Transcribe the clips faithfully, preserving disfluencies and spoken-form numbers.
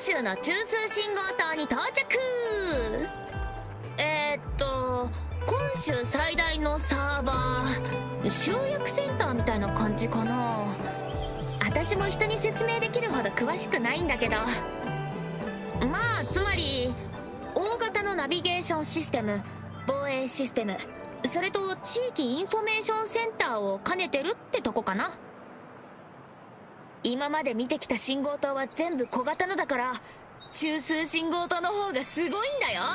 州の中枢信号塔に到着。えー、っと本州最大のサーバー、集約センターみたいな感じかな。私も人に説明できるほど詳しくないんだけど、まあつまり大型のナビゲーションシステム、防衛システム、それと地域インフォメーションセンターを兼ねてるってとこかな。今まで見てきた信号塔は全部小型のだから、中枢信号塔の方がすごいんだよ。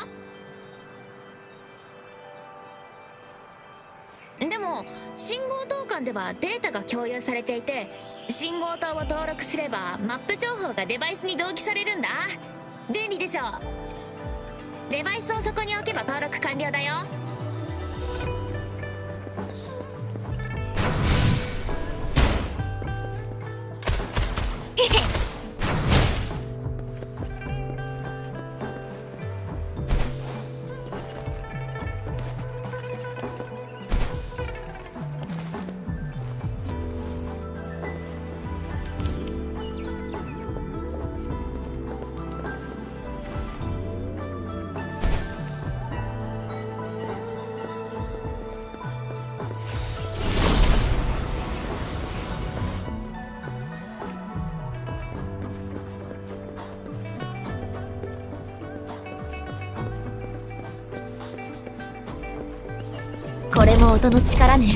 でも信号塔間ではデータが共有されていて、信号塔を登録すればマップ情報がデバイスに同期されるんだ。便利でしょ。デバイスをそこに置けば登録完了だよ。へへ。 これも音の力ね。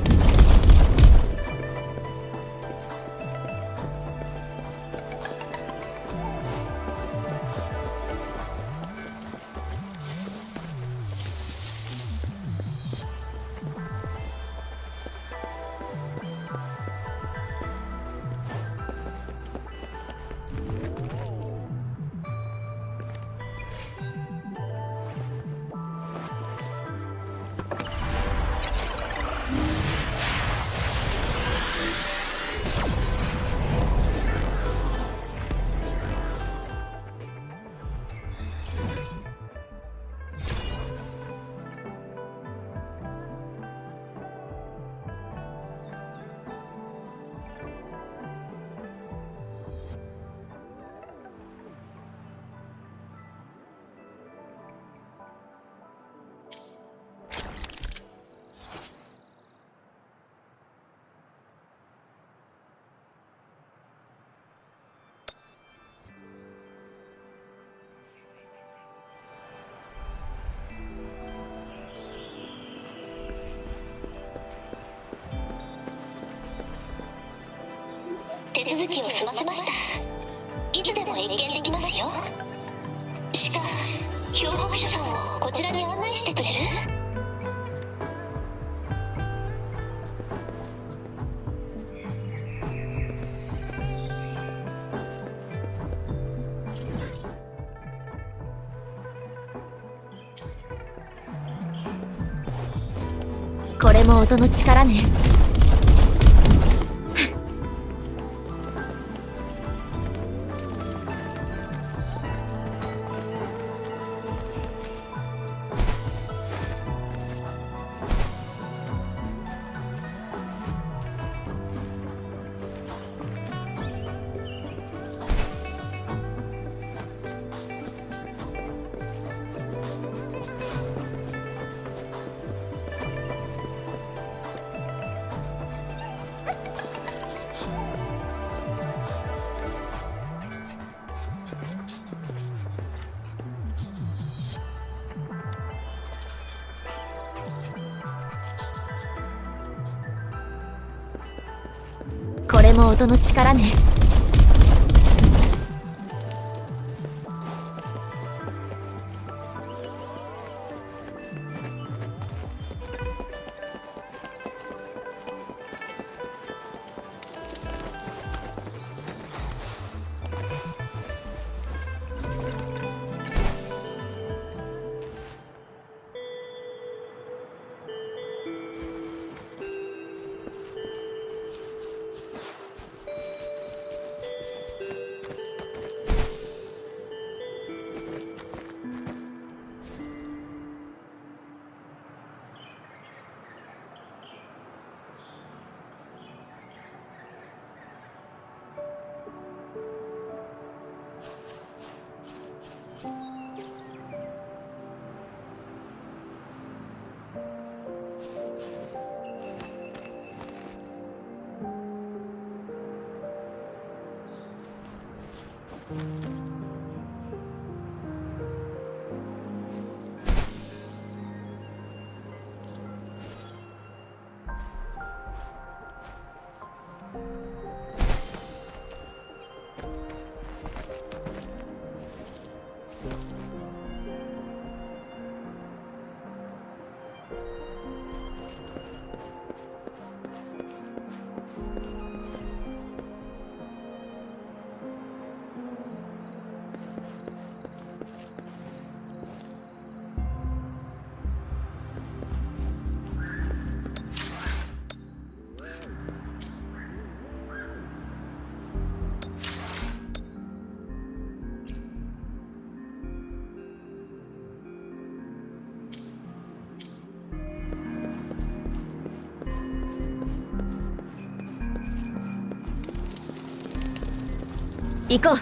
手続きを済ませました。いつでも謁見できますよ。しか漂白者さんをこちらに案内してくれる？ これも音の力ね。これも音の力ね。 行こう。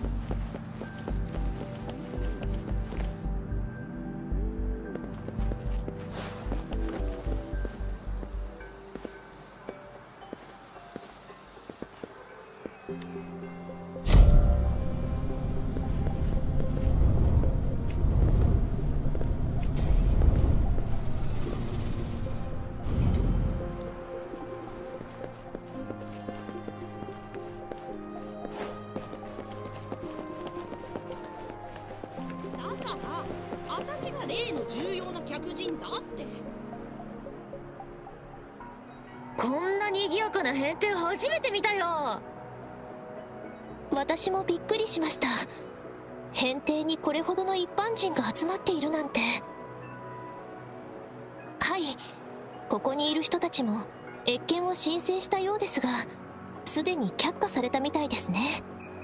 私が例の重要な客人だって。 こんな賑やかな変天初めて見たよ。 私もびっくりしました。変天にこれほどの一般人が集まっているなんて。はい、ここにいる人たちも謁見を申請したようですが、すでに却下されたみたいですね。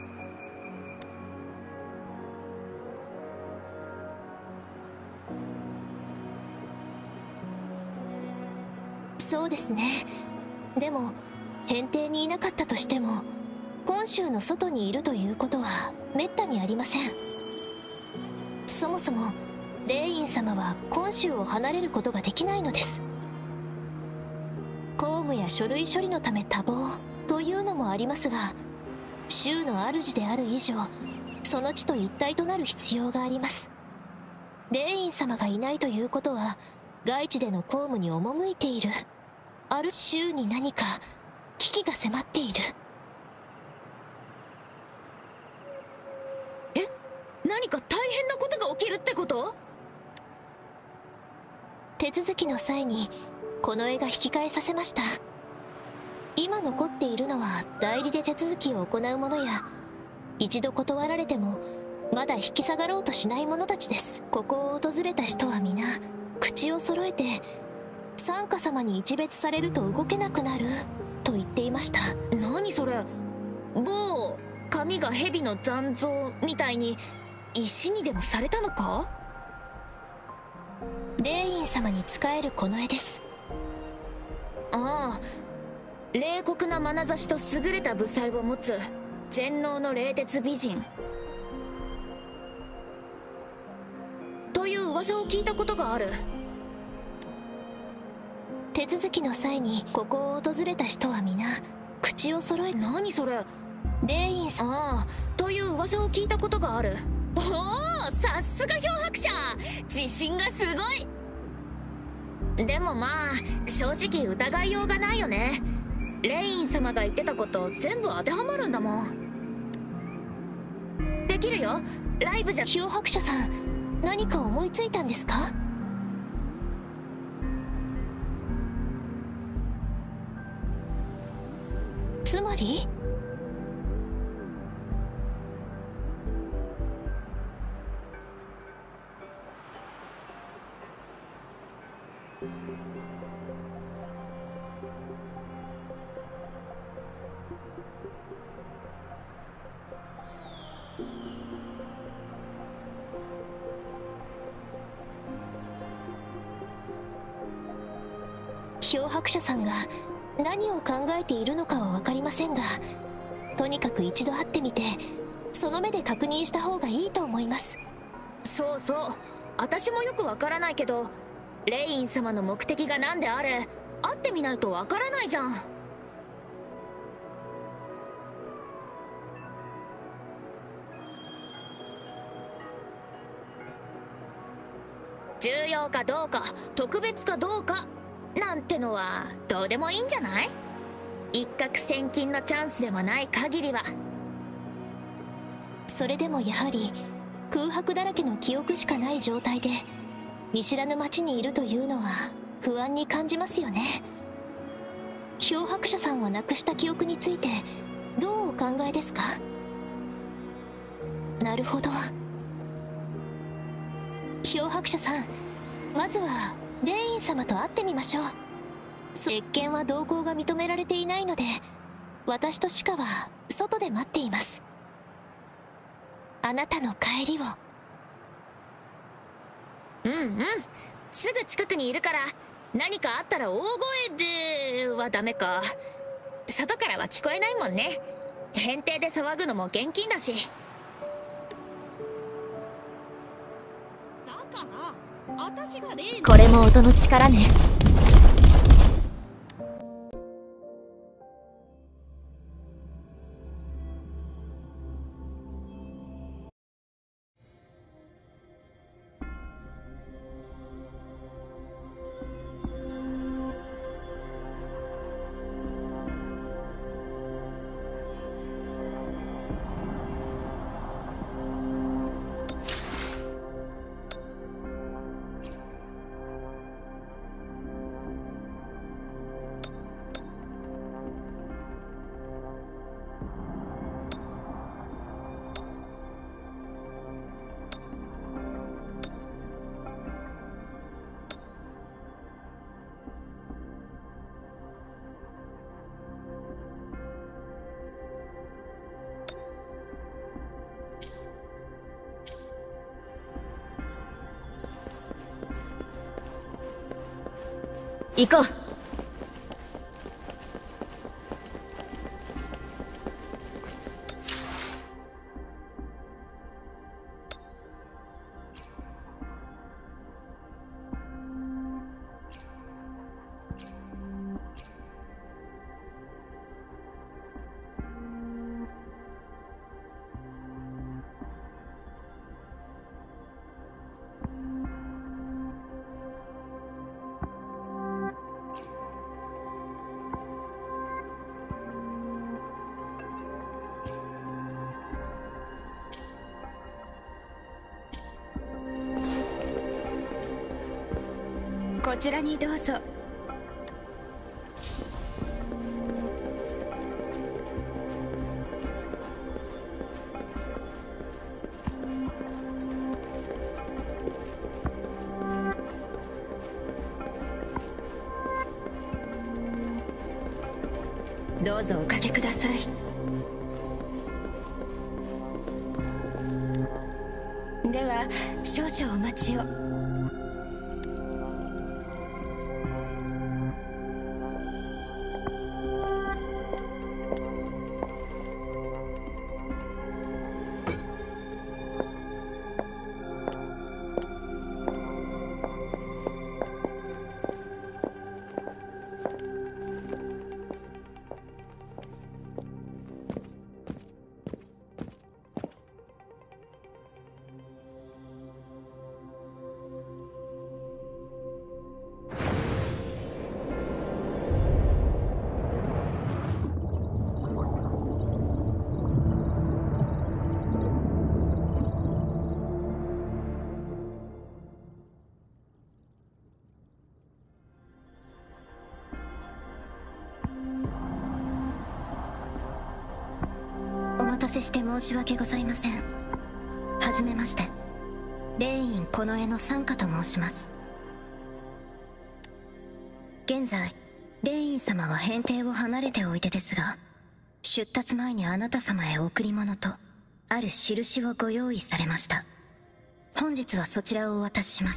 そうですね。でも変天にいなかったとしても本州の外にいるということはめったにありません。そもそも霊院様は本州を離れることができないのです。公務や書類処理のため多忙というのもありますが、州の主である以上その地と一体となる必要があります。霊院様がいないということは外地での公務に赴いている。ある州に何か危機が迫っている。 え、何か大変なことが起きるってこと？ 手続きの際にこの絵が引き換えさせました。今残っているのは代理で手続きを行う者や、一度断られてもまだ引き下がろうとしない者たちです。ここを訪れた人は皆口を揃えて、参加様に一別されると動けなくなると言っていました。 何それ、某髪が蛇の残像みたいに石にでもされたのか？ 霊院様に仕えるこの絵です。 ああ、冷酷な眼差しと優れた武才を持つ全能の冷徹美人という噂を聞いたことがある。 手続きの際にここを訪れた人は皆口を揃え。 何それ、 霊院さん。 ああ、という噂を聞いたことがある。おお、さすが漂白者、自信がすごい。でもまあ正直疑いようがないよね。霊院様が言ってたこと全部当てはまるんだもん。できるよ、ライブじゃ。 漂白者さん、何か思いついたんですか？つまり漂白者さんが何を考えているのかは分かりませんが、とにかく一度会ってみてその目で確認した方がいいと思います。 そうそう、私もよくわからないけど、霊院様の目的が何であれ会ってみないとわからないじゃん。重要かどうか特別かどうかなんてのはどうでもいいんじゃない？一攫千金のチャンスでもない限りは。 それでもやはり空白だらけの記憶しかない状態で見知らぬ町にいるというのは不安に感じますよね。漂白者さんはなくした記憶についてどうお考えですか？なるほど。漂白者さん、まずは霊院様と会ってみましょう。謁見は同行が認められていないので、私とシカは外で待っています。あなたの帰りを。 うんうん、すぐ近くにいるから。何かあったら大声ではダメか。外からは聞こえないもんね。 返廷で騒ぐのも現金だし。 だから私が例のこれも音の力ね。行こう。 こちらにどうぞ。どうぞおかけください。では少々お待ちを。 お待たせして申し訳ございません。はじめまして、霊院近衛の参加と申します。現在霊院様は返廷を離れておいでですが、出立前にあなた様へ贈り物とある印をご用意されました。本日はそちらをお渡しします。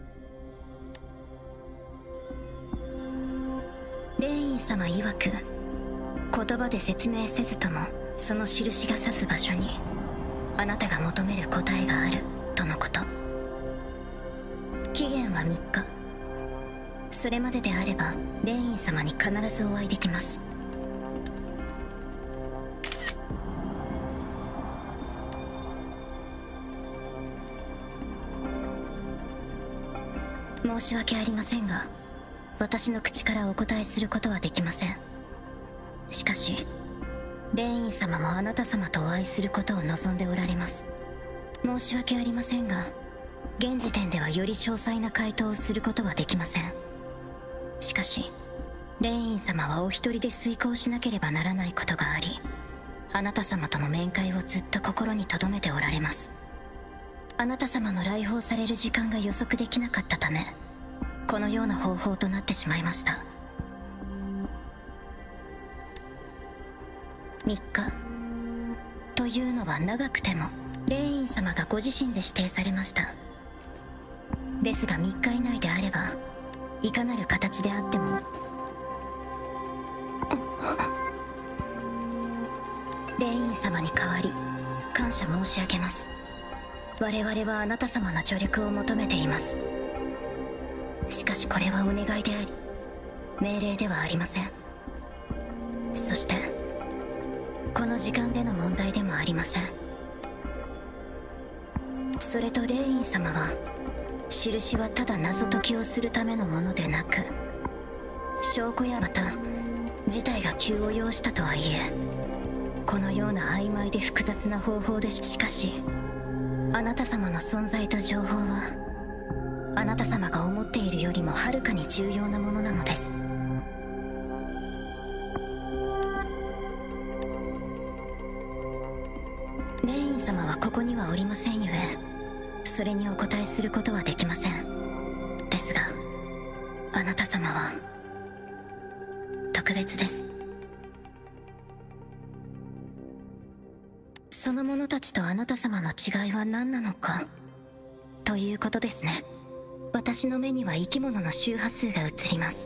霊院様曰く、言葉で説明せずともその印が指す場所にあなたが求める答えがあるとのこと。期限はみっか。それまでであれば霊院様に必ずお会いできます。申し訳ありませんが、私の口からお答えすることはできません。しかし霊院様もあなた様とお会いすることを望んでおられます。申し訳ありませんが、現時点ではより詳細な回答をすることはできません。しかし霊院様はお一人で遂行しなければならないことがあり、あなた様との面会をずっと心に留めておられます。あなた様の来訪される時間が予測できなかったため、このような方法となってしまいました。みっかというのは長くても霊院様がご自身で指定されました。ですがみっか以内であれば、いかなる形であってもレイン様に代わり感謝申し上げます。我々はあなた様の助力を求めています。しかしこれはお願いであり命令ではありません。そしてこの時間での問題でもありません。それとレイン様は印はただ謎解きをするためのものでなく、証拠やまた事態が急を要したとはいえ、このような曖昧で複雑な方法で し, しかしあなた様の存在と情報はあなた様が思っているよりもはるかに重要なものなのです。レイン様はここにはおりませんゆえ、それにお答えすることはできません。ですがあなた様は特別です。その者たちとあなた様の違いは何なのかということですね。私の目には生き物の周波数が映ります。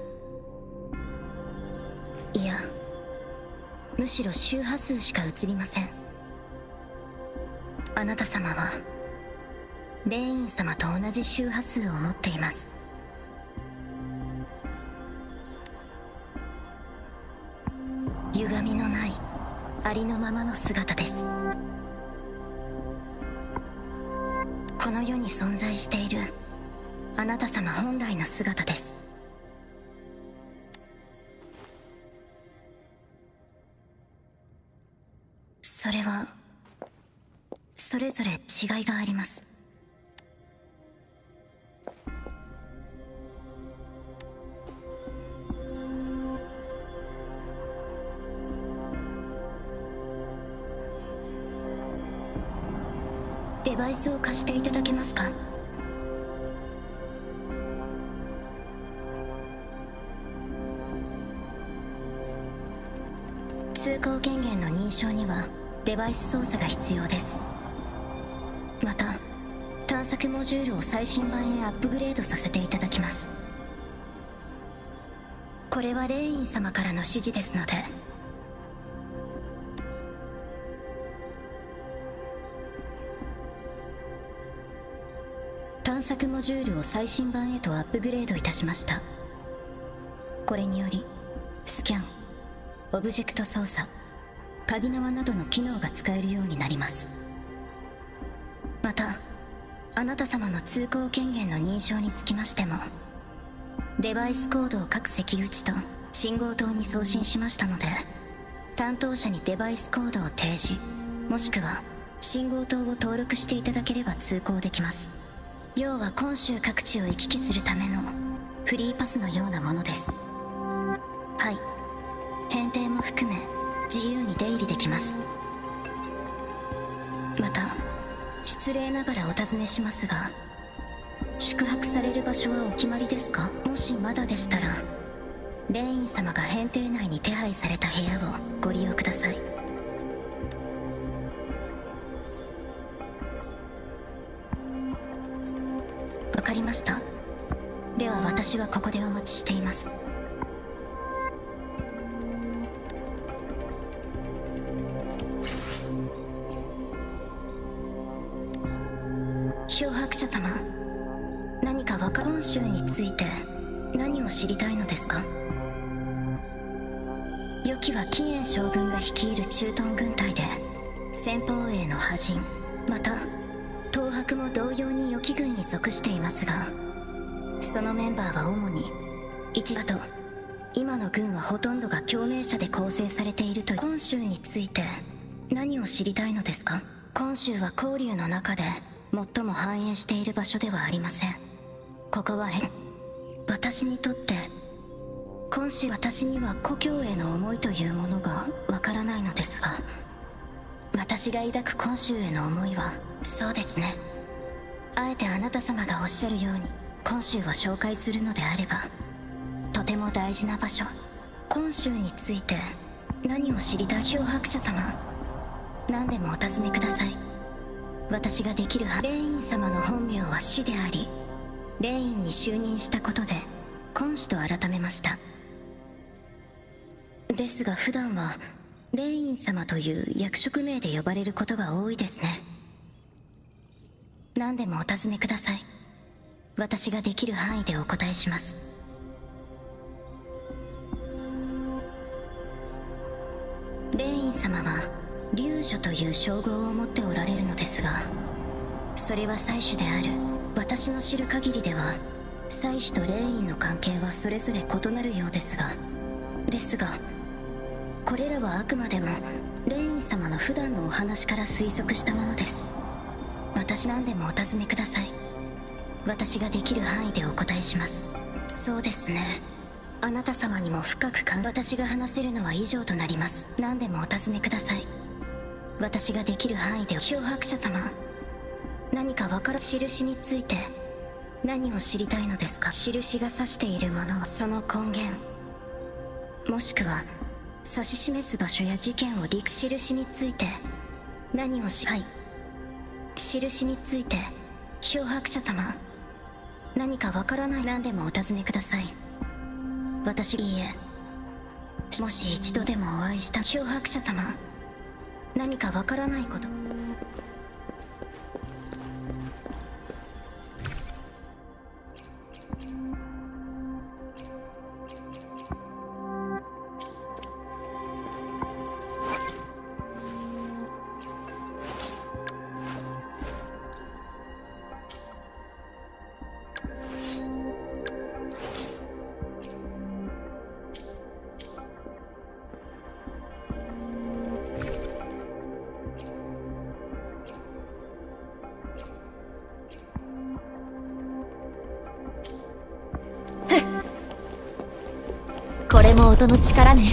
いや、むしろ周波数しか映りません。あなた様はレイン様と同じ周波数を持っています。歪みのないありのままの姿です。この世に存在しているあなた様本来の姿です。それはそれぞれ違いがあります。デバイスを貸していただけますか？通行権限の認証にはデバイス操作が必要です。また探索モジュールを最新版へアップグレードさせていただきます。これはレイン様からの指示ですので。探索モジュールを最新版へとアップグレードいたしました。これによりスキャン、オブジェクト操作、鍵縄などの機能が使えるようになります。またあなた様の通行権限の認証につきましても、デバイスコードを各関口と信号塔に送信しましたので、担当者にデバイスコードを提示、もしくは信号塔を登録していただければ通行できます。要は本州各地を行き来するためのフリーパスのようなものです。はい、変程も含め自由に出入りできます。また失礼ながらお尋ねしますが、宿泊される場所はお決まりですか？もしまだでしたらレイン様が変程内に手配された部屋をご利用ください。わかりました。では私はここでお待ちしています。漂白者様、何か若本州について何を知りたいのですか？良きは紀元将軍が率いる駐屯軍隊で先鋒営の派人、また東博も同様に良き軍に属していますが、そのメンバーは主に一だと今の軍はほとんどが共鳴者で構成されているという。本州について何を知りたいのですか？本州は交流の中で最も繁栄している場所ではありません。ここはえ私にとって今週私には故郷への思いというものがわからないのですが、私が抱く今週への思いは、そうですね、あえてあなた様がおっしゃるように今週を紹介するのであれば、とても大事な場所、今週について何を知りたい？漂白者様、何でもお尋ねください。私ができるはレイン様の本名は死であり、レインに就任したことで今主と改めました。ですが普段はレイン様という役職名で呼ばれることが多いですね。何でもお尋ねください。私ができる範囲でお答えします。レイン様は竜女という称号を持っておられるのですが、それは祭主である私の知る限りでは、祭主とレインの関係はそれぞれ異なるようですがですがこれらはあくまでもレイン様の普段のお話から推測したものです。私何でもお尋ねください。私ができる範囲でお答えします。そうですね、あなた様にも深く感私が話せるのは以上となります。何でもお尋ねください。私ができる範囲で。漂白者様、何か分かる印について何を知りたいのですか？印が指しているもの、その根源、もしくは指し示す場所や事件を理解。印について何をしはい印について漂白者様、何かわからない。何でもお尋ねください。私、いいえ、もし一度でもお会いした漂白者様、何かわからないこと。 これも音の力ね。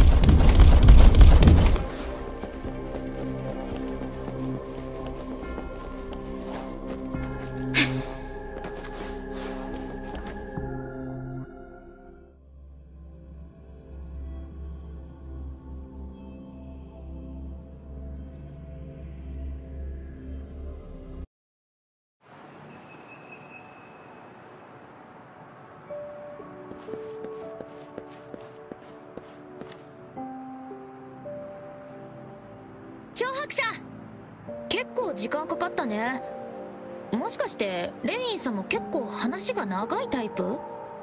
漂白者、結構時間かかったね。もしかしてレインさんも結構話が長いタイプ？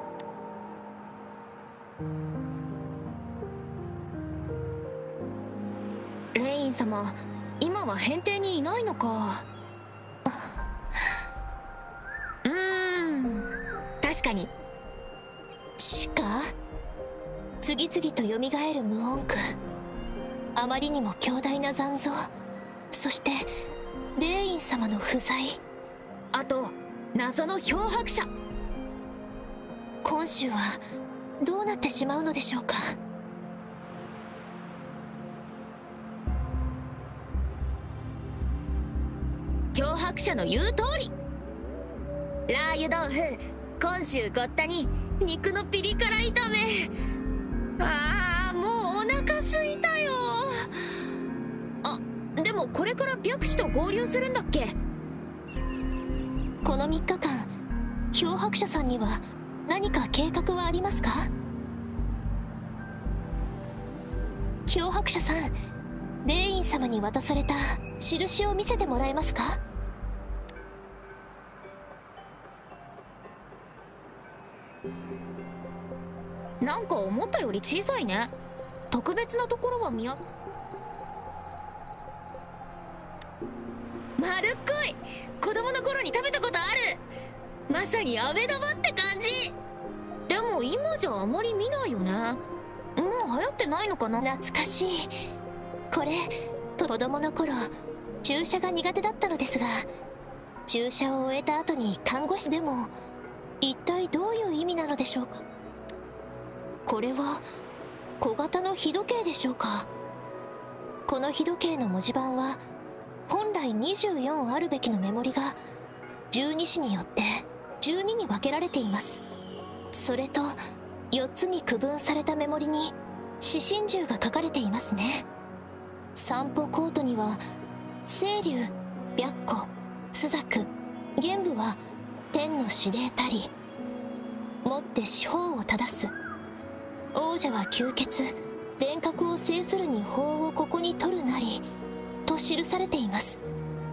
レイン様、今は辺底にいないのか。うーん、確かに。 しか次々と蘇る無音句、あまりにも強大な残像、そしてレイン様の不在、 あと謎の漂白者。 今週はどうなってしまうのでしょうか。 漂白者の言う通り。ラー油豆腐、今週ごったに肉のピリ辛炒め。ああ、もうお腹すいたよ。あ、でもこれから白紙と合流するんだっけ？ このみっかかん、漂白者さんには何か計画はありますか？漂白者さん、レイン様に渡された印を見せてもらえますか？ なんか思ったより小さいね。特別なところは見や丸っこい。子供の頃に食べたことある。まさに飴玉って感じ。でも今じゃあまり見ないよね。もう流行ってないのかな。 懐かしい。これ子供の頃注射が苦手だったのですが、注射を終えた後に看護師でも一体どういう意味なのでしょうか。これは小型の日時計でしょうか。この日時計の文字盤は本来にじゅうよんあるべきのメモリがじゅうに紙によってじゅうにに分けられています。それとよっつに区分されたメモリに指針銃が書かれていますね。散歩コートには青龍、白虎、朱雀、玄武は天の指令たり、もって四方を正す、王者は吸血、 電殻を制するに法をここに取るなりと記されています。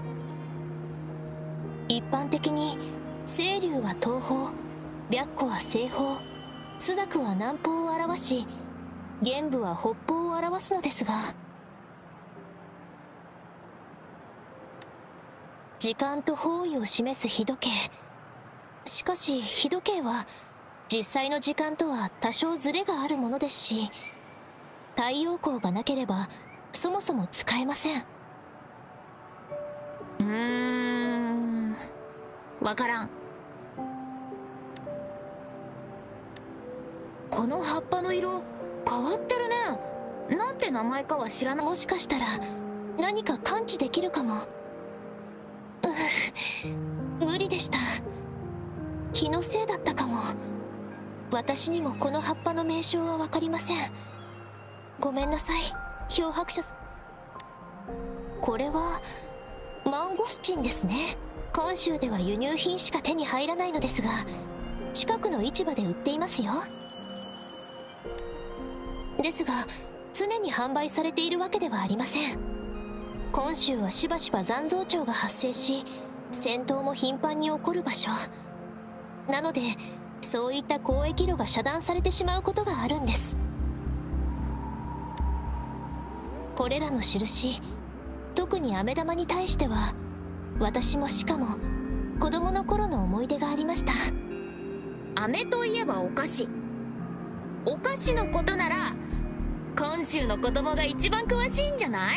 一般的に清流は東方、白虎は西方、朱雀は南方を表し、玄武は北方を表すのですが、時間と方位を示す日時計。しかし日時計は実際の時間とは多少ズレがあるものですし、太陽光がなければそもそも使えません。 うーん、わからん。この葉っぱの色変わってるね。なんて名前かは知らない。 もしかしたら何か感知できるかも。う無理でした。気のせいだったかも。私にもこの葉っぱの名称は分かりません。ごめんなさい、漂白者。これはマンゴスチンですね。本州では輸入品しか手に入らないのですが、近くの市場で売っていますよ。ですが常に販売されているわけではありません。本州はしばしば残像潮が発生し、戦闘も頻繁に起こる場所なので、そういった交易路が遮断されてしまうことがあるんです。これらの印、特に飴玉に対しては私もしかも子供の頃の思い出がありました。 飴といえばお菓子。お菓子のことなら今週の子供が一番詳しいんじゃない？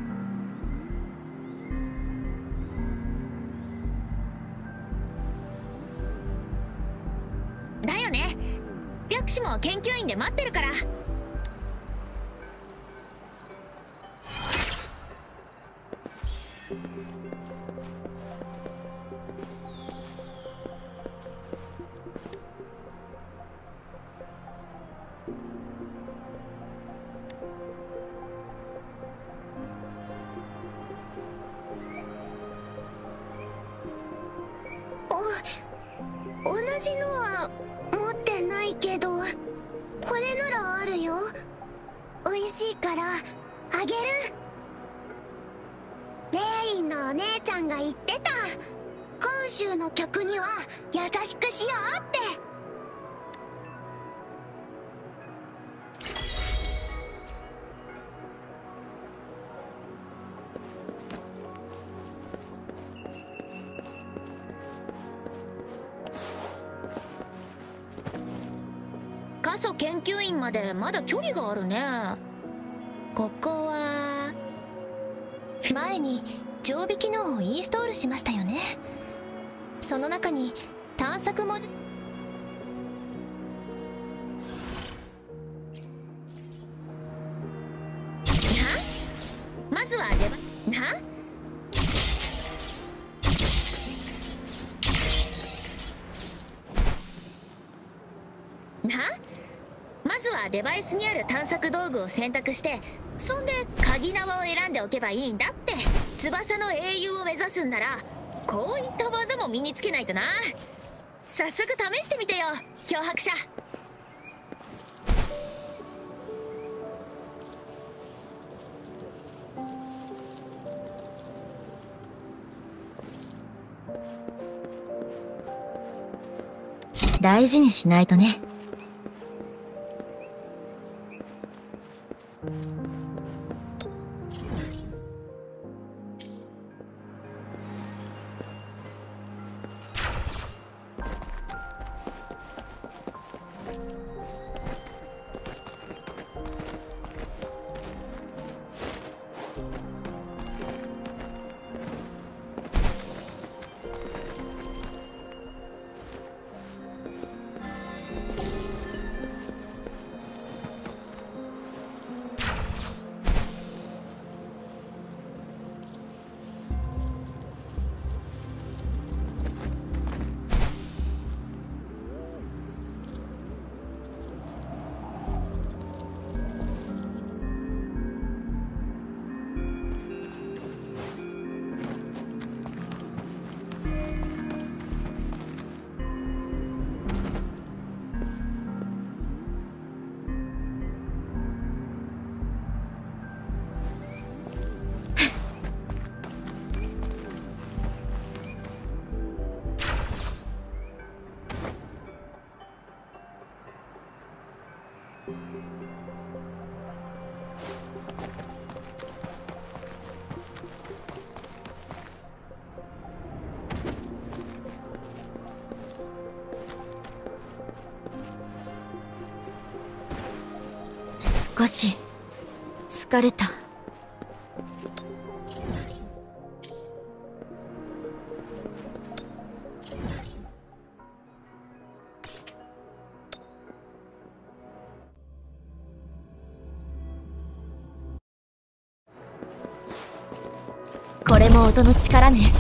だよね。白紙も研究員で待ってるから。 同じのは持ってないけど、これならあるよ。美味しいからあげる。レインのお姉ちゃんが言ってた。今週の客には優しくしようって。 過疎研究員までまだ距離があるね。ここは前に常備機能をインストールしましたよね。その中に探索文字なまずは出ばななまずはデバイスにある探索道具を選択して、そんで鍵縄を選んでおけばいいんだって。翼の英雄を目指すんならこういった技も身につけないとな。早速試してみてよ、漂白者。 大事にしないとね。 少し疲れた。これも音の力ね。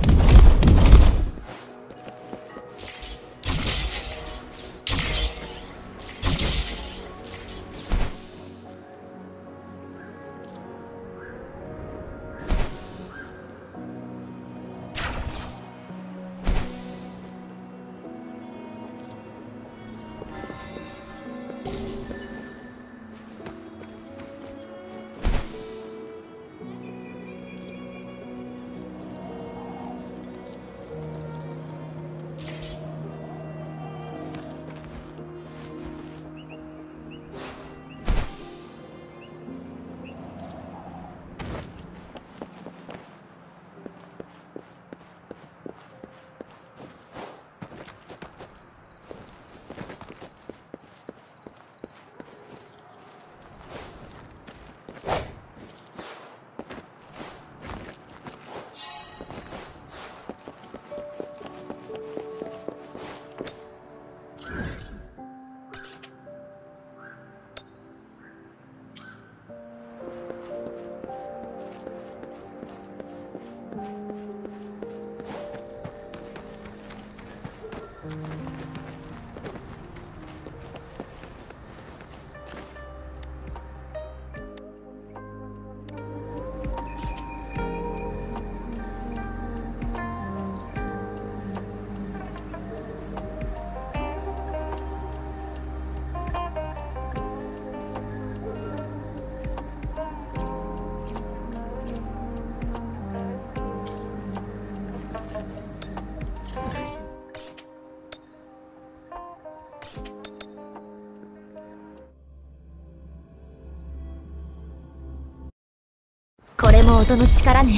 これも音の力ね。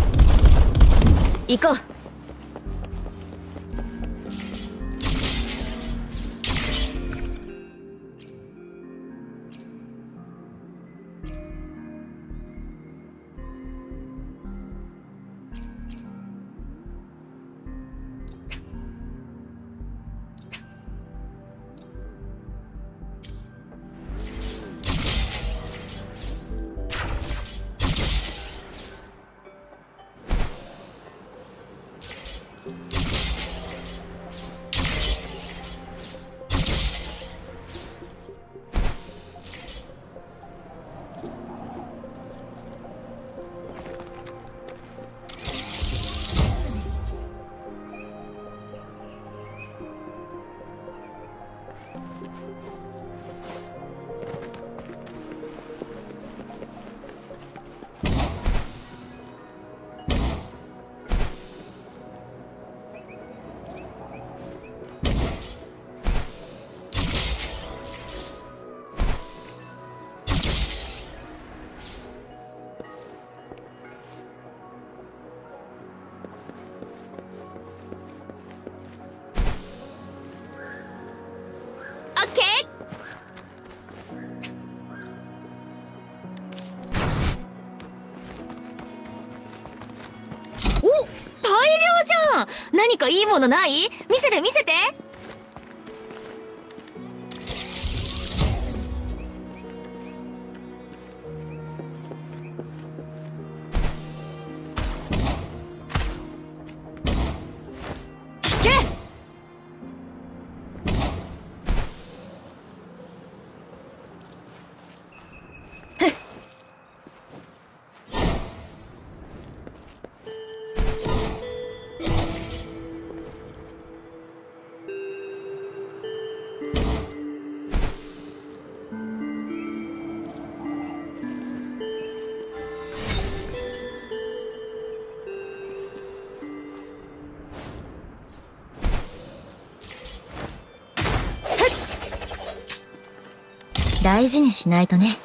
行こう。 何かいいものない？見せて見せて。聞け。 大事にしないとね。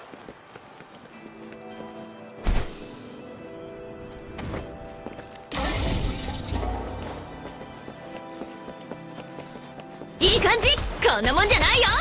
いい感じ。こんなもんじゃないよ。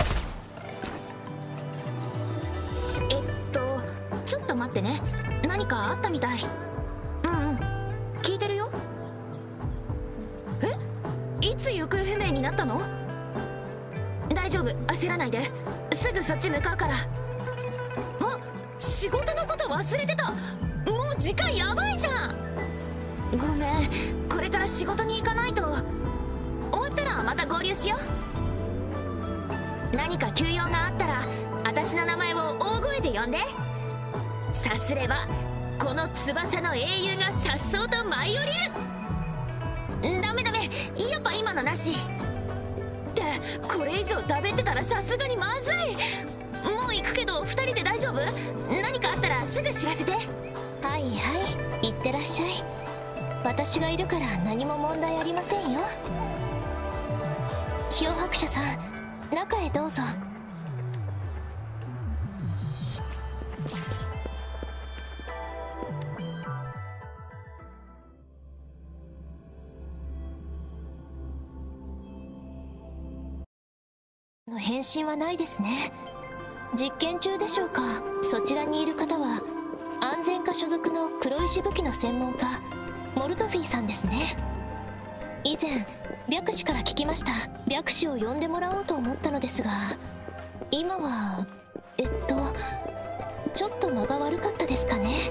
えっとちょっと待ってね。何かあったみたい。うんうん聞いてるよ。え、いつ行方不明になったの？大丈夫、焦らないで。すぐそっち向かうから。あ、仕事のこと忘れてた。もう時間やばいじゃん。ごめん、これから仕事に行かないと。終わったらまた合流しよう。何か急用があったら私の名前を大声で呼んで。さすればこの翼の英雄が颯爽と舞い降りる。ダメダメ、やっぱ今のなし。ってこれ以上食べてたらさすがにまずい。もう行くけどふたりで大丈夫？何かあったらすぐ知らせて。 はいはい、いってらっしゃい。私がいるから何も問題ありませんよ。漂白者さん、中へどうぞ。の返信はないですね。実験中でしょうか。そちらにいる方は安全課所属の黒石武器の専門家モルトフィーさんですね。以前白氏から聞きました。白氏を呼んでもらおうと思ったのですが、今はえっとちょっと間が悪かったですかね。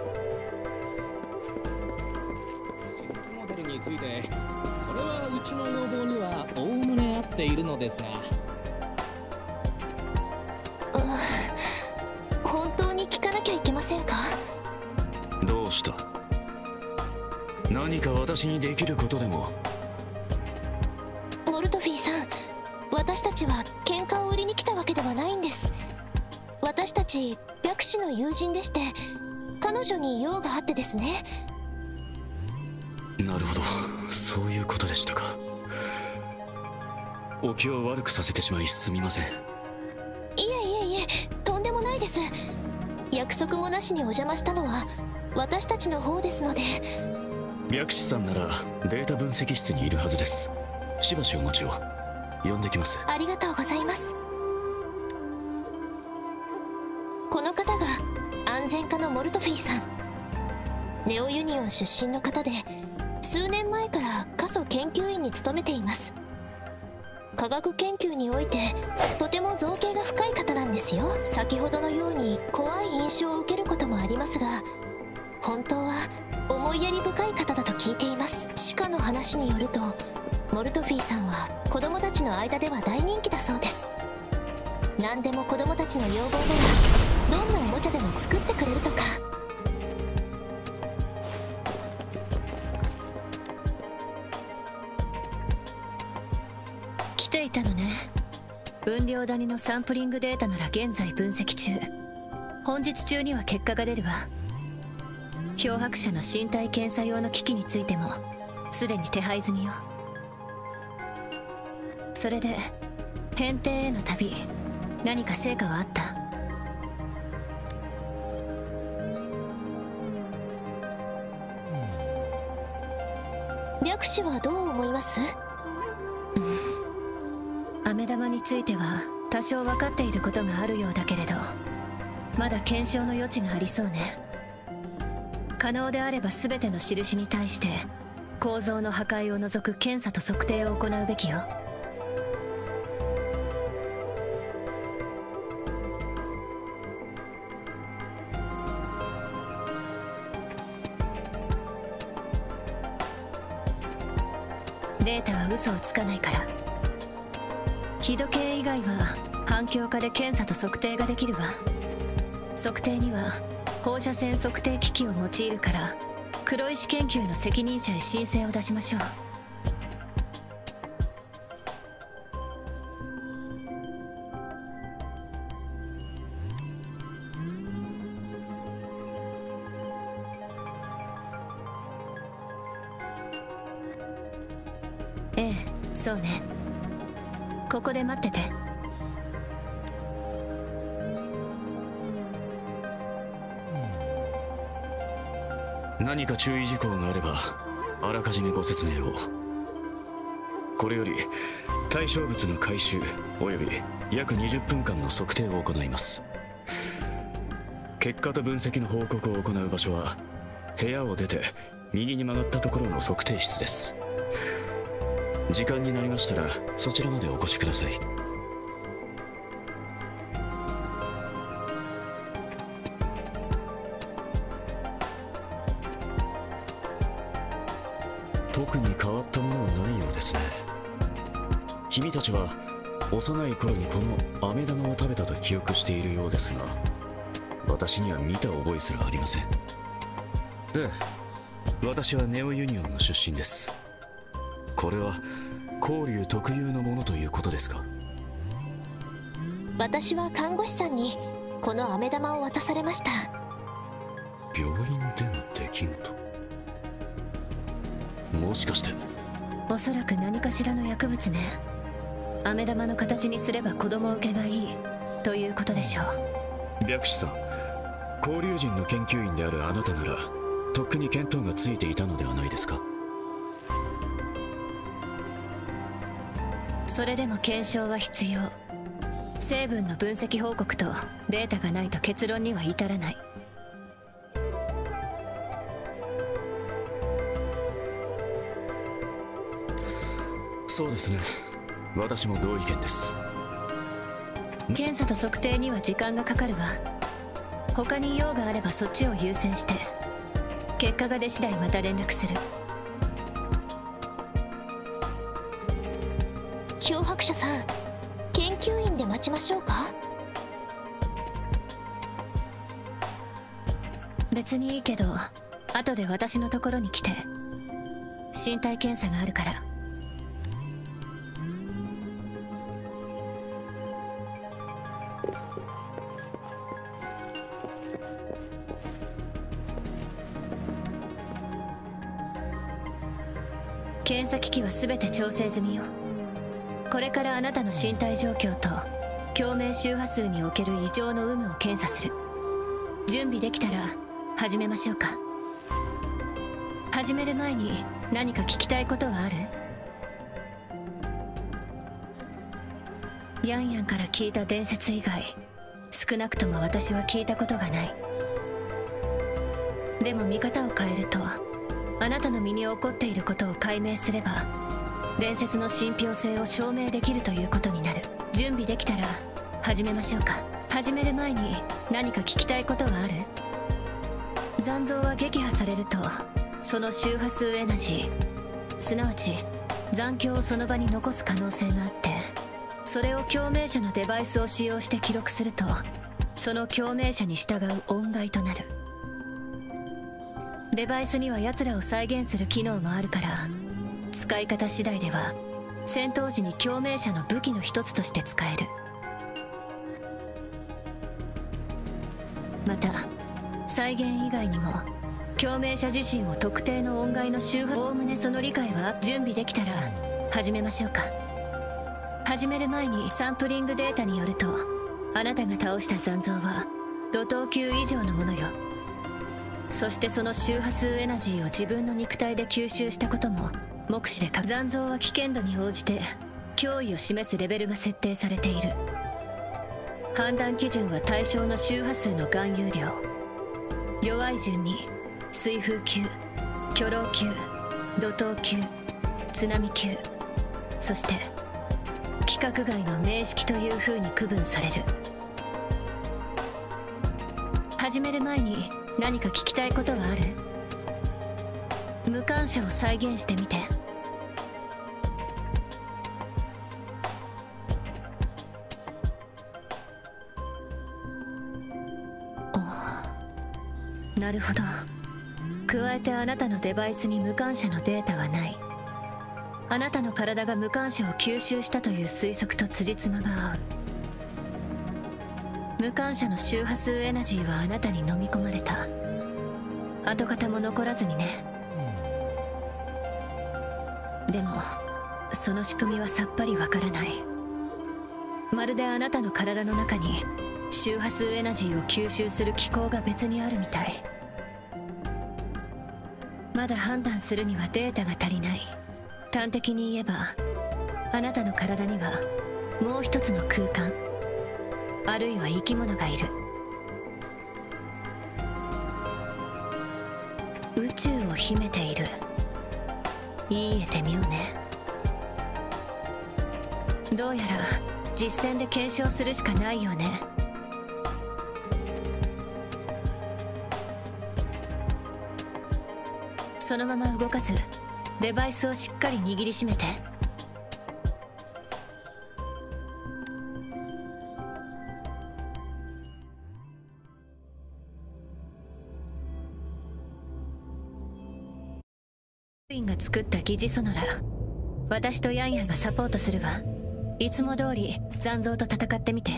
システムモデルについて、それはうちの要望にはおおむね合っているのですが。 本当に聞かなきゃいけませんか？ どうした？何か私にできることでも。 モルトフィーさん、私たちは喧嘩を売りに来たわけではないんです。私たち白氏の友人でして、彼女に用があってですね。 なるほど、そういうことでしたか。お気を悪くさせてしまいすみません。 いえいえいえ、とんでもないです。約束もなしにお邪魔したのは私たちの方ですので。 白氏さんならデータ分析室にいるはずです。しばしお待ちを。呼んできます。 ありがとうございます。この方が安全課のモルトフィーさん。ネオユニオン出身の方で、数年前から過疎研究員に勤めています。科学研究においてとても造詣が深い方なんですよ。先ほどのように怖い印象を受けることもありますが、本当は思いやり深い方だと聞いています。歯科の話によると、モルトフィーさんは子供たちの間では大人気だそうです。何でも子供たちの要望ならどんなおもちゃでも作ってくれるとか。 来ていたのね。分量谷のサンプリングデータなら現在分析中。本日中には結果が出るわ。漂白者の身体検査用の機器についてもすでに手配済みよ。それで編定への旅、何か成果はあった？ 白氏はどう思います？ 飴玉については多少分かっていることがあるようだけれど、まだ検証の余地がありそうね。可能であれば全ての印に対して構造の破壊を除く検査と測定を行うべきよ。データは嘘をつかないから。日時計以外は反響化で検査と測定ができるわ。測定には放射線測定機器を用いるから、黒石研究の責任者へ申請を出しましょう。ええ、そうね。ここで待ってて。 何か注意事項があればあらかじめご説明を。これより対象物の回収および約にじゅっぷんかんの測定を行います。結果と分析の報告を行う場所は部屋を出て右に曲がったところの測定室です。時間になりましたらそちらまでお越しください。特に変わったものはないようですね。君たちは幼い頃にこの飴玉を食べたと記憶しているようですが、私には見た覚えすらありません。ええ、私はネオユニオンの出身です。これは光竜特有のものということですか？ 私は看護師さんにこの飴玉を渡されました。 病院での出来事？もしかして。 おそらく何かしらの薬物ね。飴玉の形にすれば子供受けがいいということでしょう。 白紙さん、交流人の研究員であるあなたならとっくに見当がついていたのではないですか？ それでも検証は必要。成分の分析報告とデータがないと結論には至らない。 そうですね、私も同意見です。 検査と測定には時間がかかるわ。他に用があればそっちを優先して、結果が出次第また連絡する。 漂白者さん、研究員で待ちましょうか？ 別にいいけど、後で私のところに来て。身体検査があるから。検査機器は全て調整済みよ。これからあなたの身体状況と共鳴周波数における異常の有無を検査する。準備できたら始めましょうか。始める前に何か聞きたいことはある？ヤンヤンから聞いた伝説以外、少なくとも私は聞いたことがない。でも見方を変えると、あなたの身に起こっていることを解明すれば伝説の信憑性を証明できるということになる。準備できたら始めましょうか。始める前に何か聞きたいことはある？残像は撃破されるとその周波数エナジー、すなわち残響をその場に残す可能性があって、それを共鳴者のデバイスを使用して記録すると、その共鳴者に従う音階となる。デバイスには奴らを再現する機能もあるから、使い方次第では戦闘時に共鳴者の武器の一つとして使える。また再現以外にも共鳴者自身を特定の音階の周波、おおむねその理解は準備できたら始めましょうか。始める前にサンプリングデータによると、あなたが倒した残像は土等級以上のものよ。そしてその周波数エナジーを自分の肉体で吸収したことも目視で確認。残像は危険度に応じて脅威を示すレベルが設定されている。判断基準は対象の周波数の含有量。弱い順に水風級、巨浪級、土等級、津波級、そして規格外の名式という風に区分される。始める前に何か聞きたいことはある？無感者を再現してみて。お、なるほど。加えてあなたのデバイスに無感者のデータはない。あなたの体が無感者を吸収したという推測と辻褄が合う。無感者の周波数エナジーはあなたに飲み込まれた。跡形も残らずにね。でもその仕組みはさっぱりわからない。まるであなたの体の中に周波数エナジーを吸収する機構が別にあるみたい。 まだ判断するにはデータが足りない。端的に言えばあなたの体にはもう一つの空間、あるいは生き物がいる。宇宙を秘めている。言い得て妙ね。どうやら実戦で検証するしかないよね。そのまま動かずデバイスをしっかり握りしめて。インが作った疑似ソノラ、私とヤンヤンがサポートするわ。いつも通り残像と戦ってみて。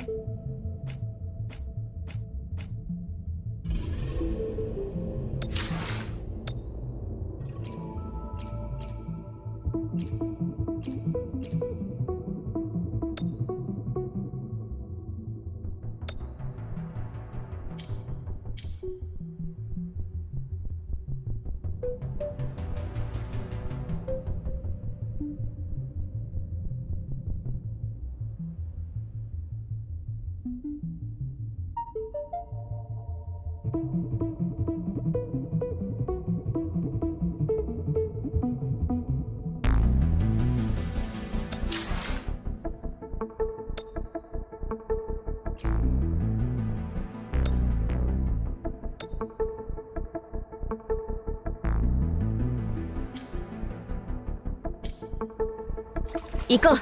行こう。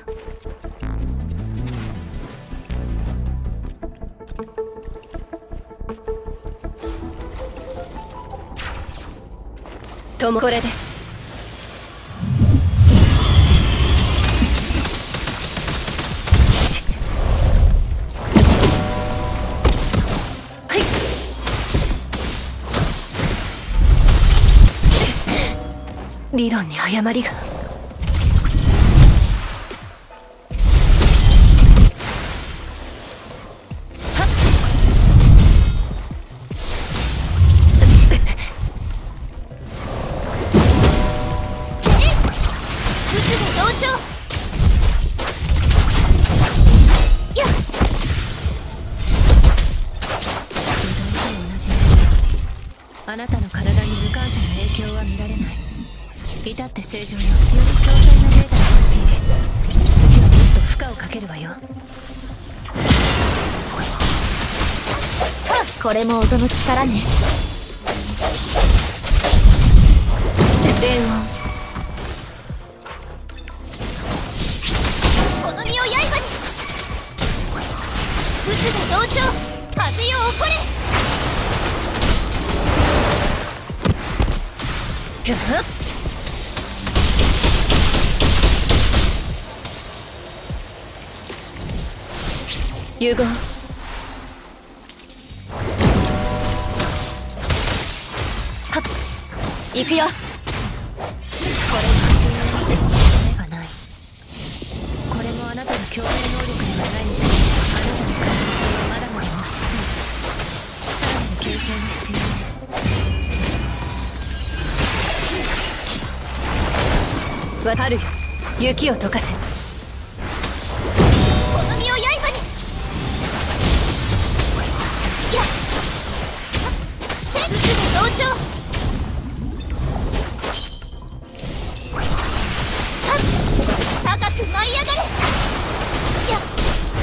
ともこれで理論に誤りが。あなたの体に無感謝の影響は見られない。至って正常よ。より詳細なデータが欲しい。次はもっと負荷をかけるわよ。 これも音の力ね。 電音。 この身を刃に。渦が同調。風よ起これ。 ふふっ。融合。はっ、行くよ。これは数の目がない。これもあなたの共鳴能力ではないので、あなたの可能性はまだまだ未知数。さらなる形状が必要ね。わかるよ。雪を溶かせ。 この身を刃に。やっ、天地の同調。はっ、高く舞い上がれ。やっ、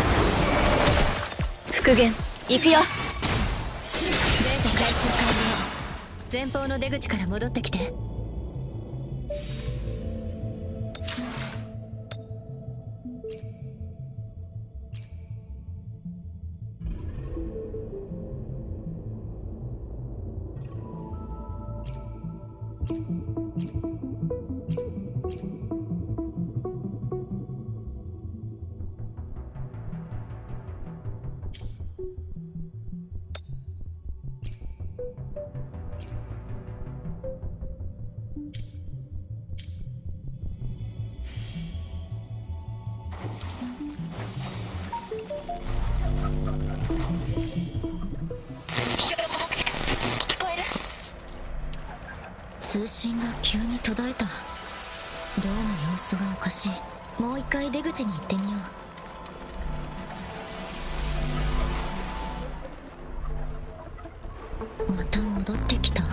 復元行くよ。データ回収完了。前方の出口から戻ってきて。 通信が急に途絶えた。どうも様子がおかしい。もう一回出口に行ってみよう。また戻ってきた。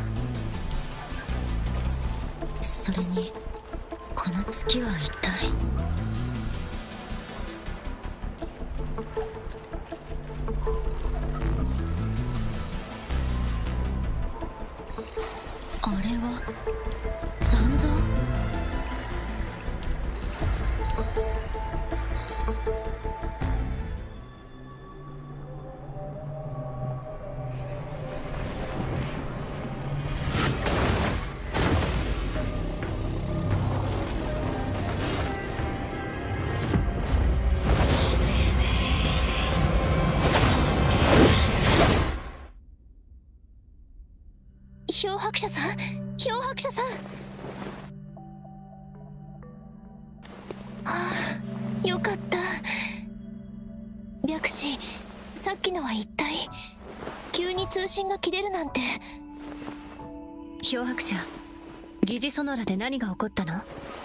それにこの月は一体。あれは残像？漂白者さん、漂白者さん。はあ、よかった。白紙、さっきのは一体。急に通信が切れるなんて。 漂白者、疑似ソノラで何が起こったの？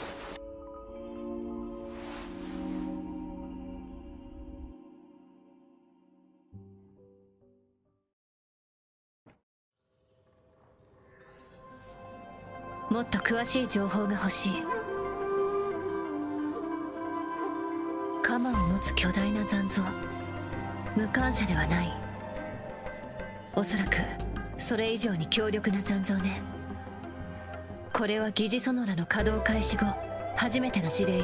もっと詳しい情報が欲しい。鎌を持つ巨大な残像、無感者ではない。おそらくそれ以上に強力な残像ね。これは疑似ソノラの稼働開始後初めての事例よ。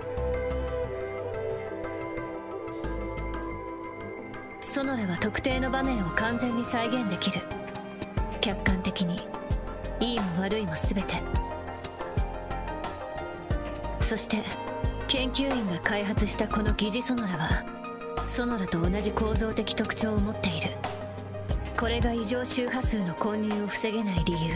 ソノラは特定の場面を完全に再現できる。客観的にいいも悪いも全て。そして研究員が開発したこの疑似ソノラはソノラと同じ構造的特徴を持っている。これが異常周波数の混入を防げない理由。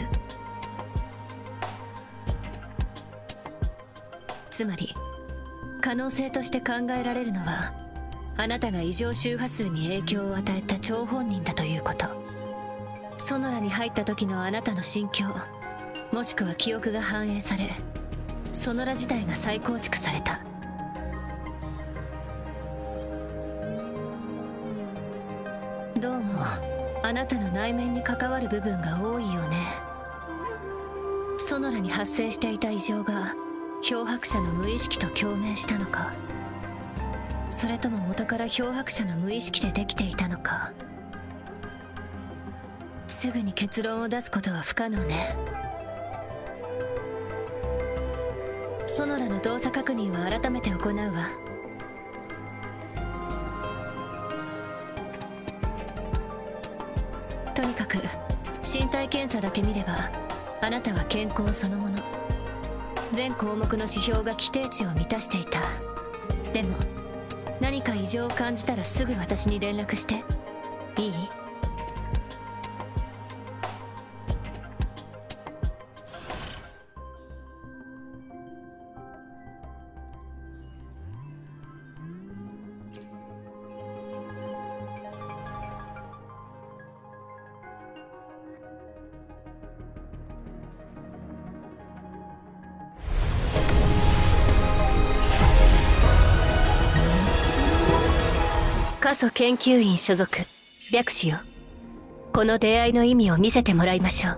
つまり可能性として考えられるのは、あなたが異常周波数に影響を与えた張本人だということ。ソノラに入った時のあなたの心境、もしくは記憶が反映され、ソノラ自体が再構築された。どうもあなたの内面に関わる部分が多いよね。ソノラに発生していた異常が漂白者の無意識と共鳴したのか、それとも元から漂白者の無意識でできていたのか。すぐに結論を出すことは不可能ね。ソノラの動作確認は改めて行うわ。とにかく身体検査だけ見ればあなたは健康そのもの。全項目の指標が規定値を満たしていた。でも何か異常を感じたらすぐ私に連絡して。いい？過疎研究員所属白紙よ。この出会いの意味を見せてもらいましょう。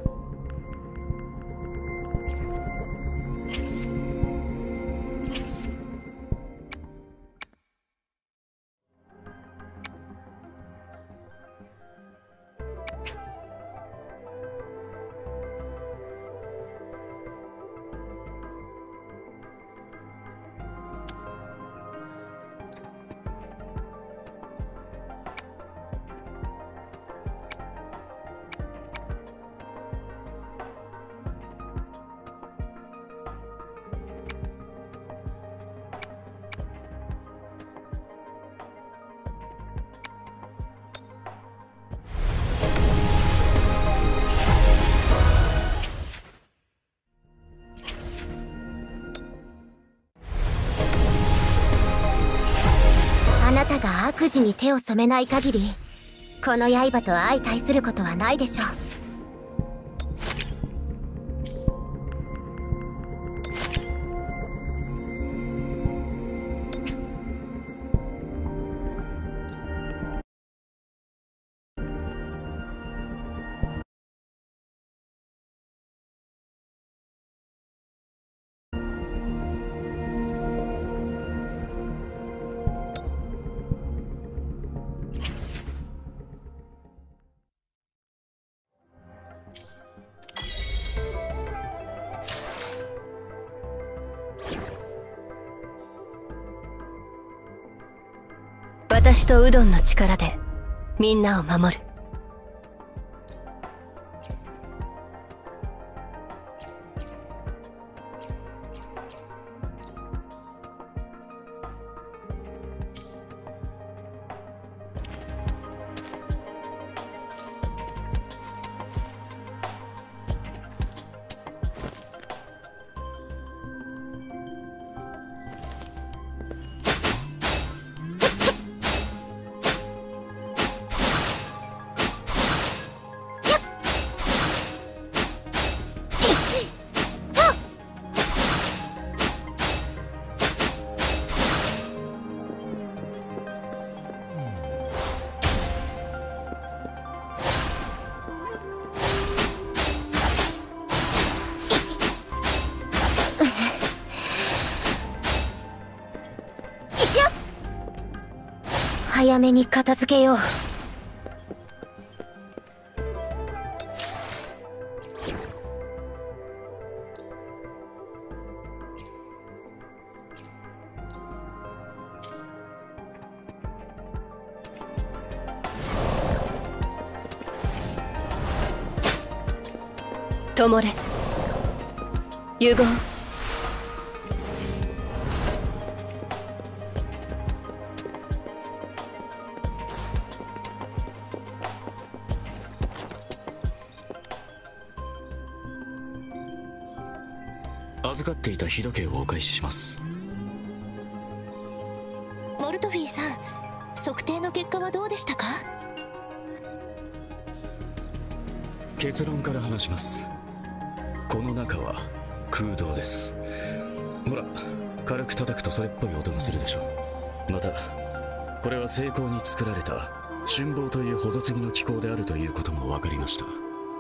あなたが悪事に手を染めない限り、この刃と相対することはないでしょう。 私とウドンの力でみんなを守る。早めに片付けよう。灯れ、融合。 預かっていた日時計をお返しします。 モルトフィーさん、測定の結果はどうでしたか？ 結論から話します。この中は空洞です。ほら、軽く叩くとそれっぽい音がするでしょ。またこれは精巧に作られた春房という補助継ぎの機構であるということも分かりました。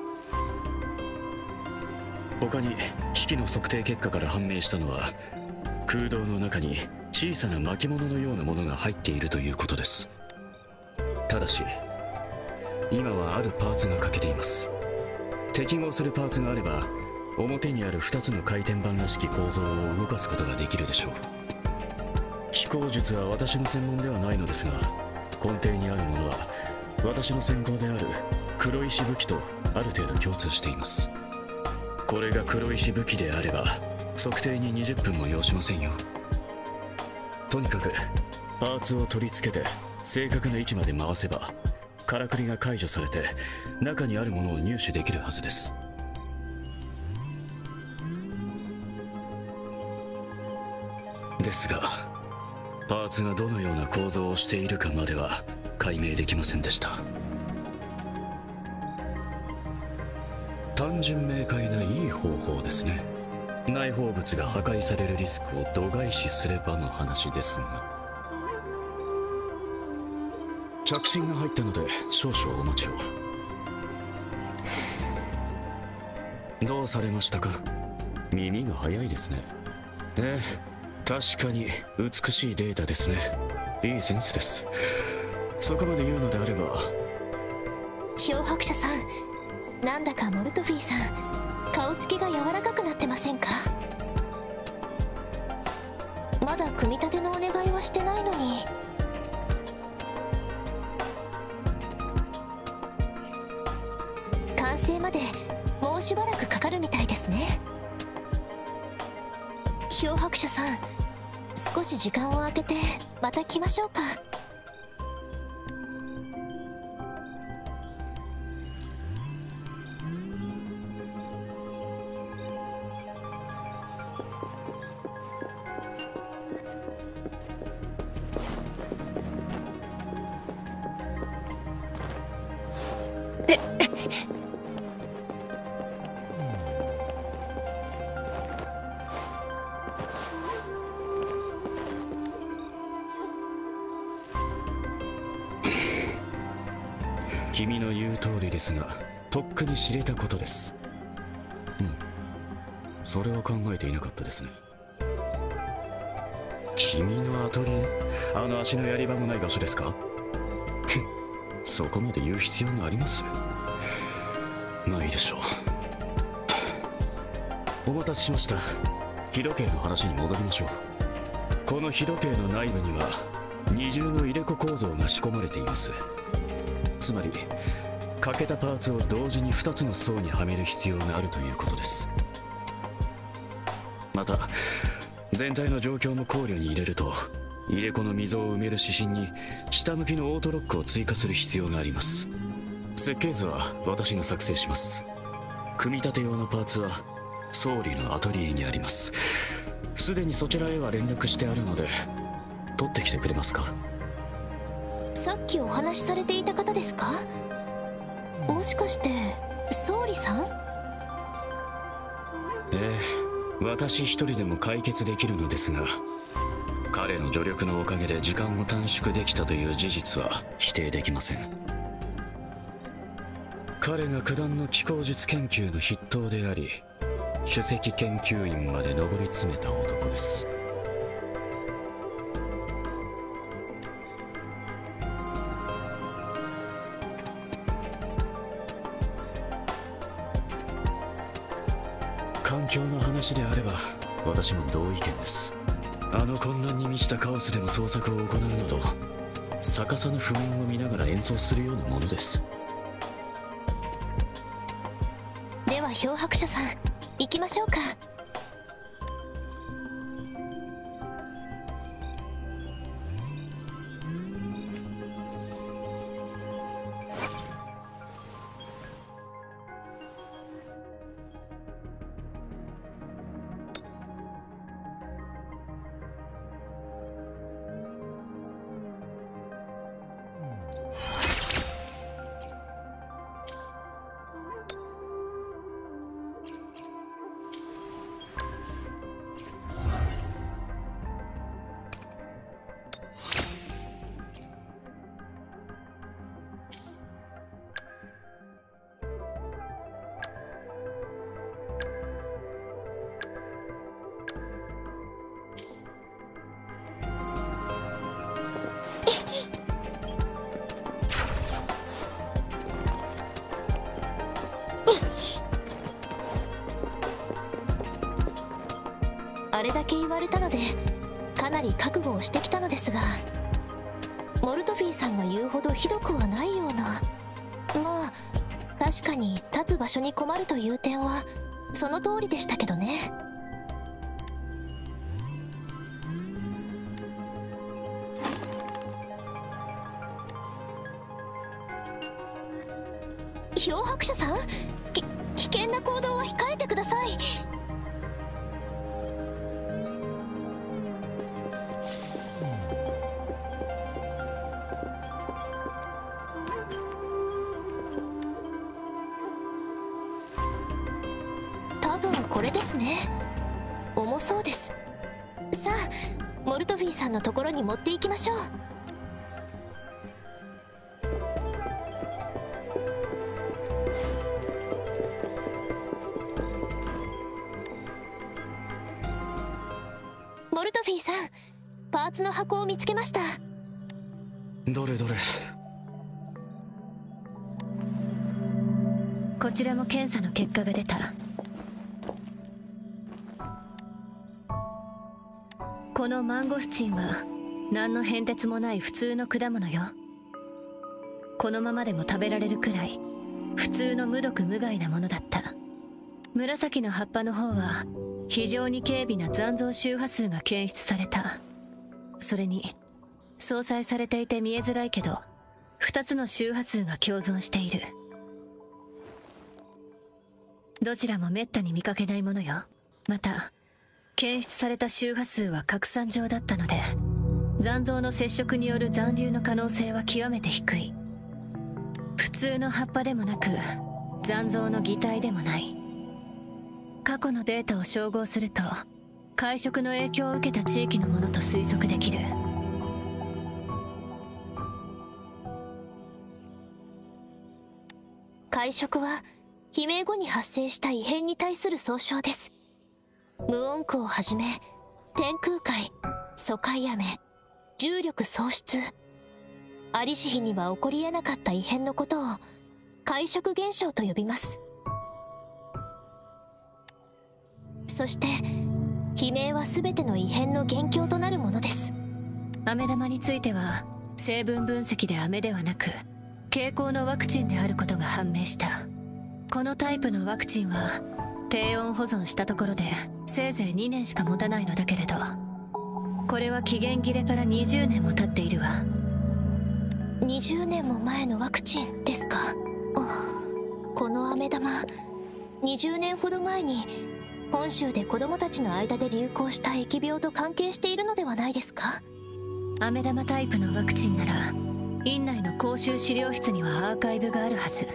他に機器の測定結果から判明したのは、空洞の中に小さな巻物のようなものが入っているということです。ただし今はあるパーツが欠けています。適合するパーツがあれば表にあるふたつの回転板らしき構造を動かすことができるでしょう。機構術は私の専門ではないのですが、根底にあるものは私の専攻である黒石武器とある程度共通しています。これが黒石武器であれば測定ににじゅっぷんも要しませんよ。とにかくパーツを取り付けて正確な位置まで回せばからくりが解除されて中にあるものを入手できるはずです。ですがパーツがどのような構造をしているかまでは解明できませんでした。単純明快ないい方法ですね。内包物が破壊されるリスクを度外視すればの話ですが、着信が入ったので少々お待ちを。どうされましたか？耳が早いですね。ええ、確かに美しいデータですね。いいセンスです。そこまで言うのであれば。 漂白者さん、なんだかモルトフィーさん、顔つきが柔らかくなってませんか？まだ組み立てのお願いはしてないのに。完成までもうしばらくかかるみたいですね。漂白者さん、少し時間を空けてまた来ましょうか。 君の言う通りですが、とっくに知れたことです。うん、それは考えていなかったですね。君のアトリエ、あの足のやり場もない場所ですか？そこまで言う必要があります？まあいいでしょう。お待たせしました。日時計の話に戻りましょう。この日時計の内部には二重の入れ子構造が仕込まれています。つまり欠けたパーツを同時にふたつの層にはめる必要があるということです。また全体の状況も考慮に入れると、入れ子の溝を埋める指針に下向きのオートロックを追加する必要があります。設計図は私が作成します。組み立て用のパーツは総理のアトリエにあります。すでにそちらへは連絡してあるので取ってきてくれますか？ さっきお話しされていた方ですか？もしかして総理さん？ ええ、私一人でも解決できるのですが、彼の助力のおかげで時間を短縮できたという事実は否定できません。彼が九段の気候術研究の筆頭であり、首席研究員まで上り詰めた男です。環境の話であれば私も同意見です。あの混乱に満ちたカオスでの創作を行うなど、逆さの譜面を見ながら演奏するようなものです。 では漂白者さん、行きましょうか。あれだけ言われたのでかなり覚悟をしてきたのですが、モルトフィーさんが言うほどひどくはないような。まあ確かに立つ場所に困るという点はその通りでしたけどね。漂白者さん、き危険な行動は控えてください。多分これですね。重そうです。さあモルトフィーさんのところに持っていきましょう。モルトフィーさん、パーツの箱を見つけました。 どれどれ。 こちらも検査の結果が出た。このマンゴスチンは何の変哲もない普通の果物よ。このままでも食べられるくらい普通の無毒無害なものだった。紫の葉っぱの方は非常に軽微な残像周波数が検出された。それに相殺されていて見えづらいけどふたつの周波数が共存している。どちらもめったに見かけないものよ。また検出された周波数は拡散状だったので、残像の接触による残留の可能性は極めて低い。普通の葉っぱでもなく残像の擬態でもない。過去のデータを照合すると会食の影響を受けた地域のものと推測できる。 会食は悲鳴後に発生した異変に対する総称です。無音区をはじめ天空海、疎開雨、重力喪失、ありし日には起こり得なかった異変のことを会食現象と呼びます。そして悲鳴は全ての異変の元凶となるものです。 飴玉については成分分析で飴ではなく蛍光のワクチンであることが判明した。このタイプのワクチンは低温保存したところでせいぜいにねんしか持たないのだけれど、これは期限切れからにじゅうねんも経っているわ。 にじゅうねんも前のワクチンですか。この飴玉、にじゅうねんほど前に本州で子供たちの間で流行した疫病と関係しているのではないですか。 飴玉タイプのワクチンなら院内の公衆資料室にはアーカイブがあるはず。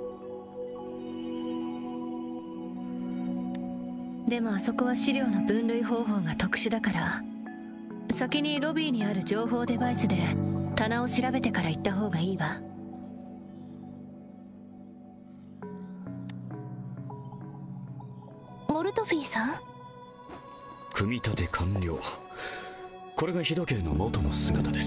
でもあそこは資料の分類方法が特殊だから、先にロビーにある情報デバイスで棚を調べてから行った方がいいわ。 モルトフィーさん、 組み立て完了。これが日時計の元の姿です。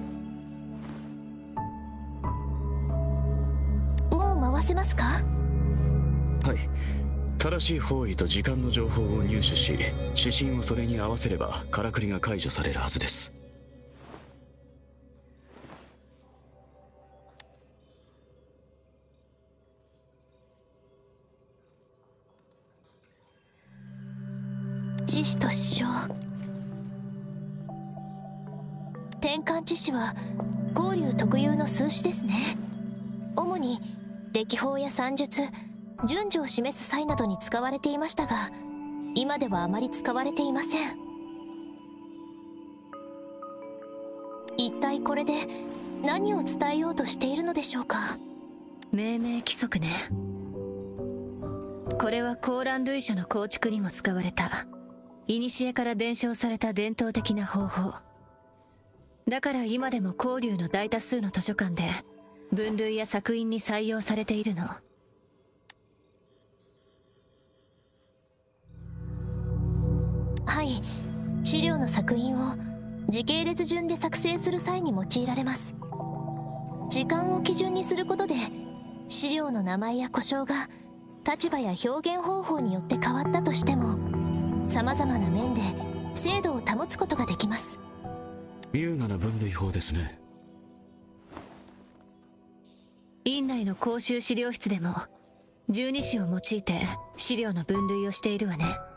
もう回せますか。 はい、正しい方位と時間の情報を入手し、指針をそれに合わせればからくりが解除されるはずです。 知識と師匠。転換知識は光龍特有の数詞ですね。主に暦法や算術、順序を示す際などに使われていましたが、今ではあまり使われていません。一体これで何を伝えようとしているのでしょうか。 命名規則ね。これはコーラン類書の構築にも使われた、古から伝承された伝統的な方法だから、今でも光龍の大多数の図書館で分類や索引に採用されているの。 はい、資料の索引を時系列順で作成する際に用いられます。時間を基準にすることで資料の名前や呼称が立場や表現方法によって変わったとしても、様々な面で精度を保つことができます。 優雅な分類法ですね。 院内の公衆資料室でも十二支を用いて資料の分類をしているわね。